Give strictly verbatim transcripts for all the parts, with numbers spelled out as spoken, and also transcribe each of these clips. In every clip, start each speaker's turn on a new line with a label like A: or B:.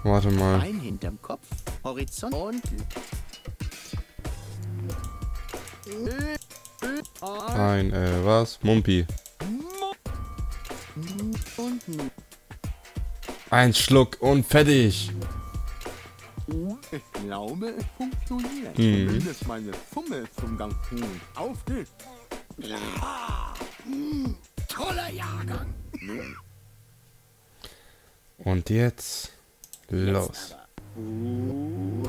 A: Warte mal.
B: Ein hinterm Kopf, Horizont und...
A: Ein, äh, was? Mumpi.
B: Unten.
A: Ein Schluck und fertig.
B: Ich glaube, es funktioniert.
A: Mhm.
B: Zumindest meine Fummel zum ganz gut. Auf geht's. Ja. Mm, toller Jahrgang.
A: Und jetzt los.
B: Und...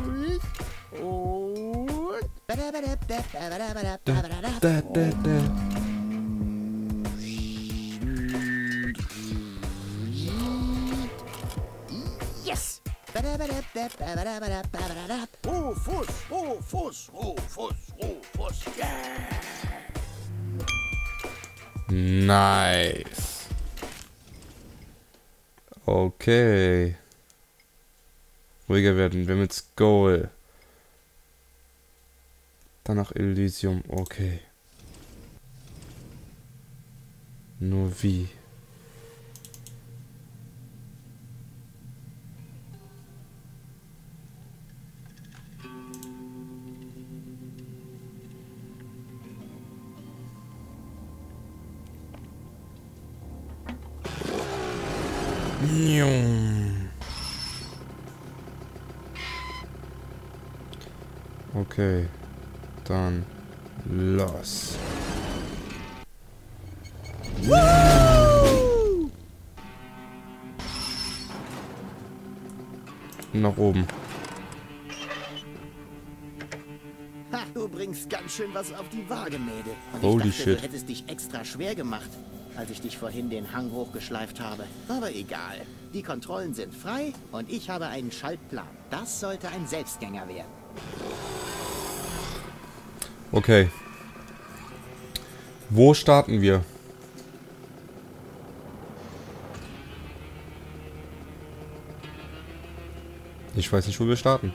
B: Und...
A: Da, da, da.
B: Yes! Rufus, Rufus, Rufus, Rufus, yeah!
A: Nice. Okay. Ruhiger werden. Wir haben jetzt Goal. Danach Elysium. Okay. Nur wie? Okay, dann los. Nach oben.
B: Ha, du bringst ganz schön was auf die Waage, Mädel. Und
A: Holy
B: ich dachte,
A: shit.
B: du hättest dich extra schwer gemacht, als ich dich vorhin den Hang hochgeschleift habe. Aber egal. Die Kontrollen sind frei und ich habe einen Schaltplan. Das sollte ein Selbstgänger werden.
A: Okay. Wo starten wir? Ich weiß nicht, wo wir starten.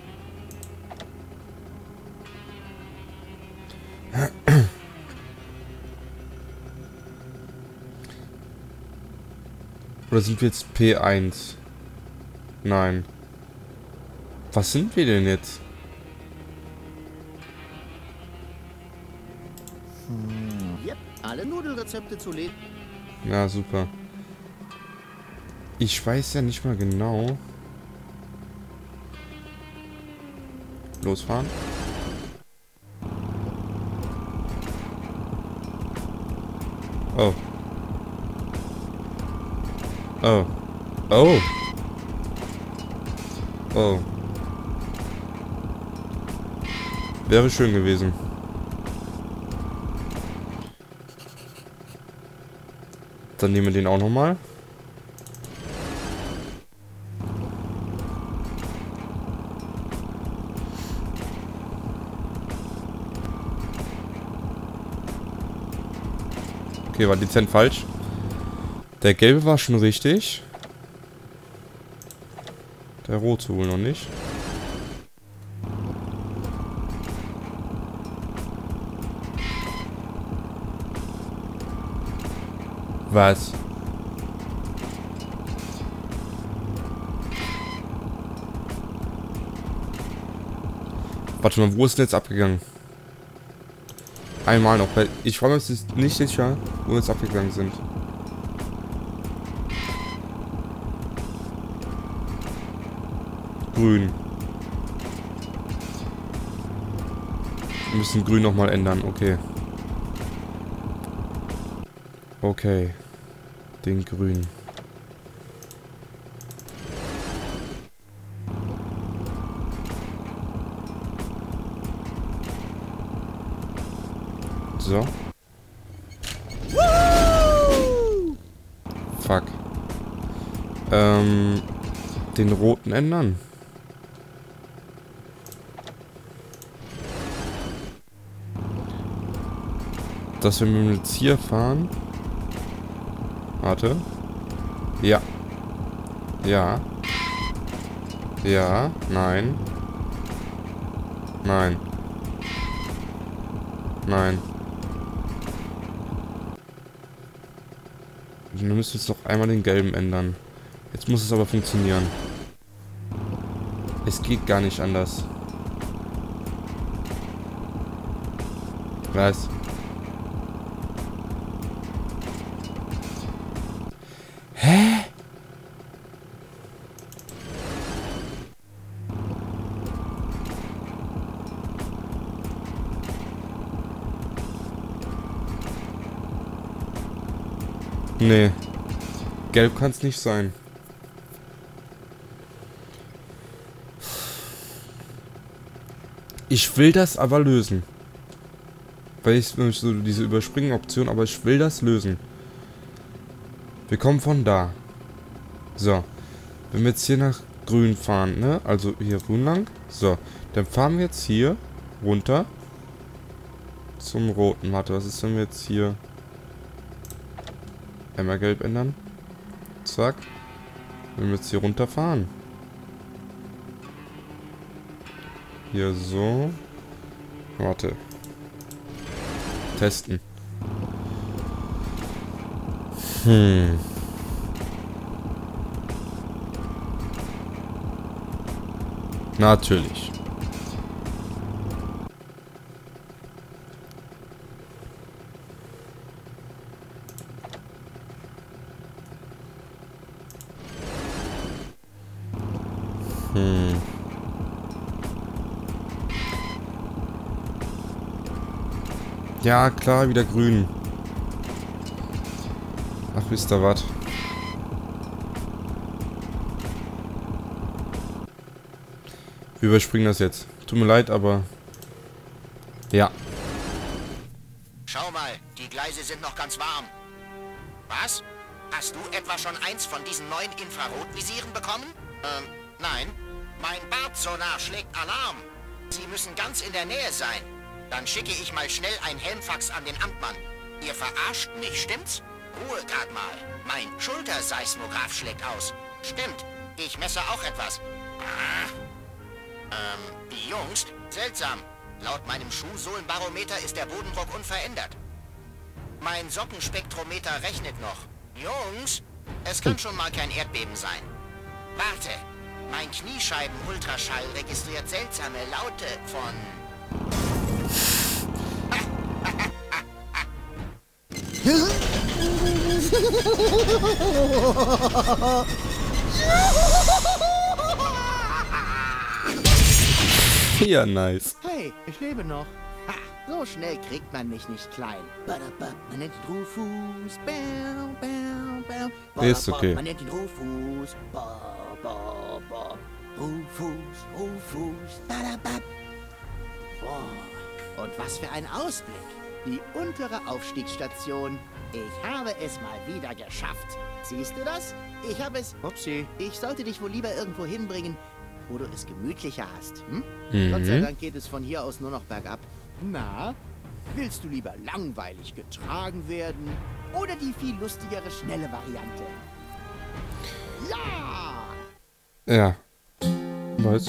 A: Oder sind wir jetzt P eins? Nein. Was sind wir denn jetzt?
B: Yep, alle Nudelrezepte zu lesen.
A: Ja, super. Ich weiß ja nicht mal genau. Losfahren. Oh. Oh. Oh. Oh. Wäre schön gewesen. Dann nehmen wir den auch nochmal. Okay, war dezent falsch. Der gelbe war schon richtig. Der rote wohl noch nicht. Was? Warte mal, wo ist denn jetzt abgegangen? Einmal noch, weil ich war mir jetzt nicht sicher, wo wir jetzt abgegangen sind. Grün. Wir müssen grün nochmal ändern, okay. Okay. Den grün. So. Fuck. Ähm, den roten ändern. Dass wir jetzt hier fahren. Warte. Ja. Ja. Ja. Nein. Nein. Nein. Wir müssen jetzt noch einmal den gelben ändern. Jetzt muss es aber funktionieren. Es geht gar nicht anders. Was? Hä? Nee. Gelb kann es nicht sein. Ich will das aber lösen. Weil ich so diese Überspringen-Option, aber ich will das lösen. Wir kommen von da. So. Wenn wir jetzt hier nach grün fahren, ne? Also hier grün lang. So. Dann fahren wir jetzt hier runter zum roten. Warte, was ist, wenn wir jetzt hier einmal gelb ändern? Zack. Wenn wir jetzt hier runterfahren. Hier so. Warte. Testen. Hm. Natürlich. Hm. Ja, klar, wieder grün. Ach, wisst ihr was? Wir überspringen das jetzt. Tut mir leid, aber... Ja.
B: Schau mal, die Gleise sind noch ganz warm. Was? Hast du etwa schon eins von diesen neuen Infrarotvisieren bekommen? Ähm, nein. Mein Bartsonar schlägt Alarm. Sie müssen ganz in der Nähe sein. Dann schicke ich mal schnell ein Helmfax an den Amtmann. Ihr verarscht mich, stimmt's? Ruhe grad mal. Mein Schulterseismograph schlägt aus. Stimmt, ich messe auch etwas. Ah. Ähm, die Jungs? Seltsam. Laut meinem Schuhsohlenbarometer ist der Bodendruck unverändert. Mein Sockenspektrometer rechnet noch. Jungs, es kann schon mal kein Erdbeben sein. Warte, mein Kniescheiben-Ultraschall registriert seltsame Laute von...
A: Ja, nice.
B: Hey, ich lebe noch. Ha, so schnell kriegt man mich nicht klein. Badabab, man nennt ihn Rufus. Bäu, bäu, bäu. Badabab,
A: Ist okay.
B: man nennt ihn Rufus. Ba, ba, ba. Rufus, Rufus. Badabab. Oh, und was für ein Ausblick. Die untere Aufstiegsstation. Ich habe es mal wieder geschafft. Siehst du das? Ich habe es... Upsi. Ich sollte dich wohl lieber irgendwo hinbringen, wo du es gemütlicher hast. Hm?
A: Mhm.
B: Gott sei Dank geht es von hier aus nur noch bergab. Na, willst du lieber langweilig getragen werden oder die viel lustigere, schnelle Variante? Ja!
A: Ja. Was?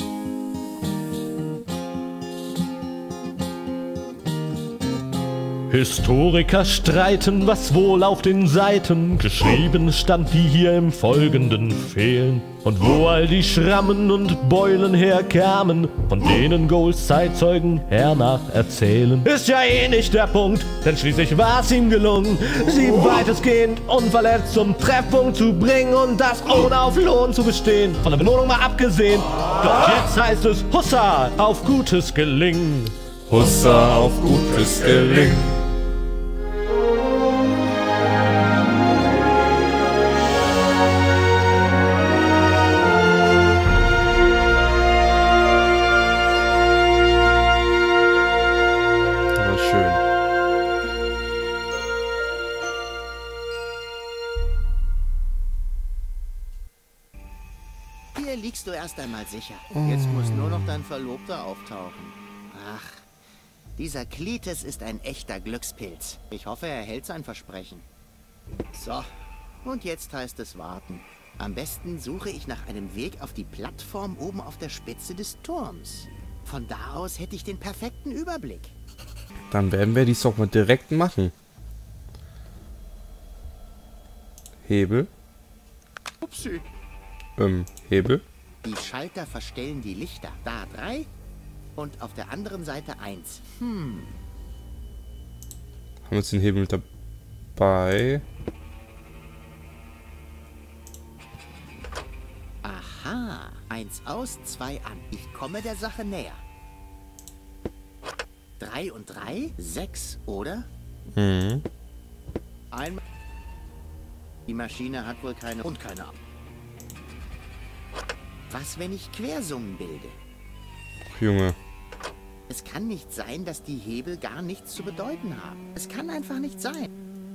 C: Historiker streiten, was wohl auf den Seiten geschrieben stand, die hier im Folgenden fehlen. Und wo all die Schrammen und Beulen herkamen, von denen Goals Zeitzeugen hernach erzählen. Ist ja eh nicht der Punkt, denn schließlich war's ihm gelungen, sie weitestgehend unverletzt zum Treffpunkt zu bringen und das ohne auf Lohn zu bestehen. Von der Belohnung mal abgesehen, doch jetzt heißt es Hussa auf gutes Gelingen.
A: Hussa auf gutes Gelingen. Aber schön.
B: Hier liegst du erst einmal sicher. Jetzt muss nur noch dein Verlobter auftauchen. Ach, dieser Cletus ist ein echter Glückspilz. Ich hoffe, er hält sein Versprechen. So, und jetzt heißt es warten. Am besten suche ich nach einem Weg auf die Plattform oben auf der Spitze des Turms. Von da aus hätte ich den perfekten Überblick.
A: Dann werden wir dies doch mal direkt machen. Hebel.
B: Upsi.
A: Ähm, Hebel.
B: Die Schalter verstellen die Lichter. Da drei und auf der anderen Seite eins. Hm.
A: Haben wir jetzt den Hebel mit dabei?
B: Aha. Eins aus, zwei an. Ich komme der Sache näher. Drei und drei? Sechs, oder?
A: Mhm.
B: Einmal. Die Maschine hat wohl keine und keine Ab. Was, wenn ich Quersummen bilde?
A: Ach, Junge.
B: Es kann nicht sein, dass die Hebel gar nichts zu bedeuten haben. Es kann einfach nicht sein.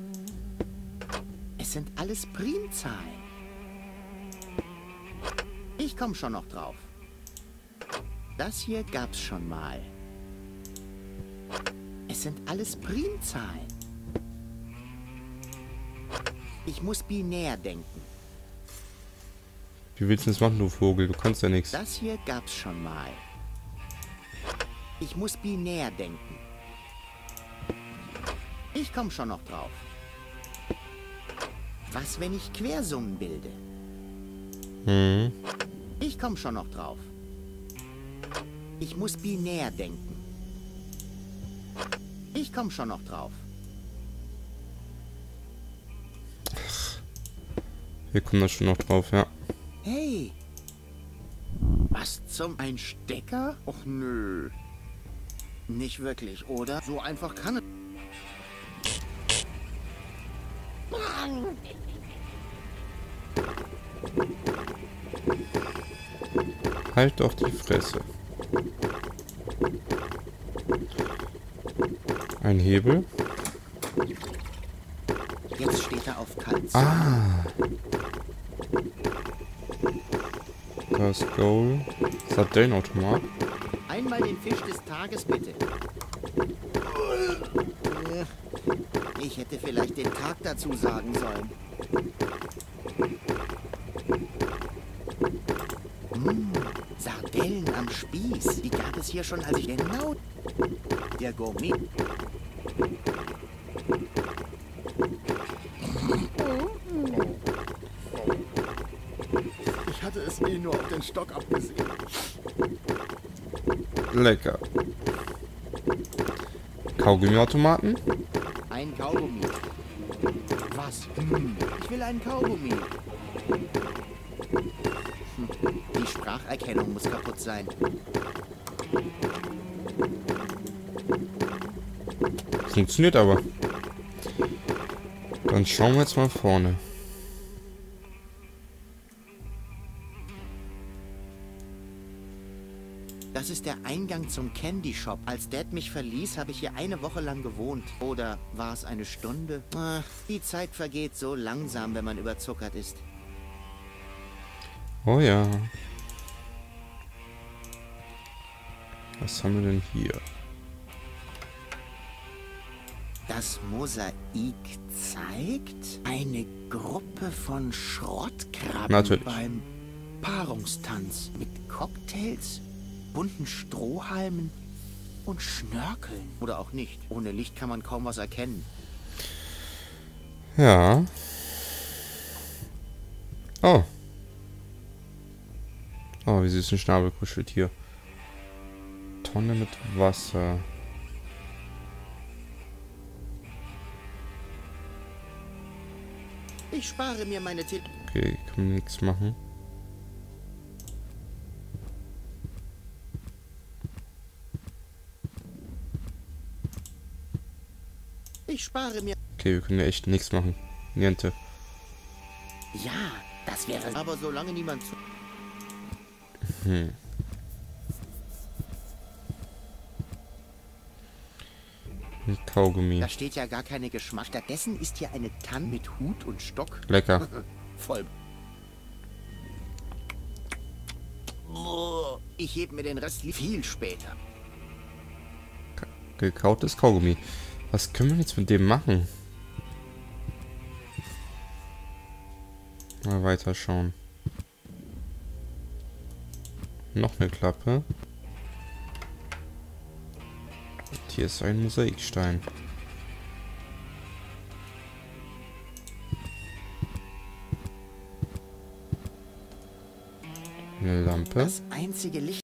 B: Es sind alles Primzahlen. Ich komme schon noch drauf. Das hier gab's schon mal. Es sind alles Primzahlen. Ich muss binär denken.
A: Wie willst du das machen, du Vogel? Du kannst ja nichts.
B: Das hier gab's schon mal. Ich muss binär denken. Ich komme schon noch drauf. Was, wenn ich Quersummen bilde?
A: Mhm.
B: Ich komme schon noch drauf. Ich muss binär denken. Ich komme schon noch drauf.
A: Wir kommen da schon noch drauf, ja.
B: Hey! Was zum... Ein Stecker? Och nö. Nicht wirklich, oder? So einfach kann es...
A: Halt doch die Fresse. Ein Hebel.
B: Jetzt steht er auf kalt.
A: Ah. Das Goal. Sardellenautomat.
B: Einmal den Fisch des Tages, bitte. Ich hätte vielleicht den Tag dazu sagen sollen. Mmh, Sardellen am Spieß. Die gab es hier schon, als ich... Genau. Der Gourmet. Ich hatte es eh nur auf den Stock abgesehen.
A: Lecker. Kaugummiautomaten?
B: Ein Kaugummi. Was? Hm, ich will einen Kaugummi. Hm, die Spracherkennung muss kaputt sein.
A: Funktioniert aber. Dann schauen wir jetzt mal vorne.
B: Das ist der Eingang zum Candy Shop. Als Dad mich verließ, habe ich hier eine Woche lang gewohnt. Oder war es eine Stunde? Ach, die Zeit vergeht so langsam, wenn man überzuckert ist.
A: Oh ja. Was haben wir denn hier?
B: Das Mosaik zeigt eine Gruppe von Schrottkrabben
A: Natürlich.
B: beim Paarungstanz mit Cocktails, bunten Strohhalmen und Schnörkeln. Oder auch nicht. Ohne Licht kann man kaum was erkennen.
A: Ja. Oh. Oh, wie süß ein Schnabel kuschelt hier. Tonne mit Wasser.
B: Ich spare mir meine Tipp.
A: Okay, kann man nichts machen.
B: Ich spare mir...
A: Okay, wir können ja echt nichts machen. Niente.
B: Ja, das wäre... Aber solange niemand zu...
A: Hm. Ein Kaugummi.
B: Da steht ja gar keine Geschmack. Stattdessen ist hier eine Tanne mit Hut und Stock.
A: Lecker.
B: Voll. Ich heb mir den Rest viel später.
A: Gekautes Kaugummi. Was können wir jetzt mit dem machen? Mal weiter schauen. Noch eine Klappe. Und hier ist ein Mosaikstein. Eine Lampe.
B: Das einzige Licht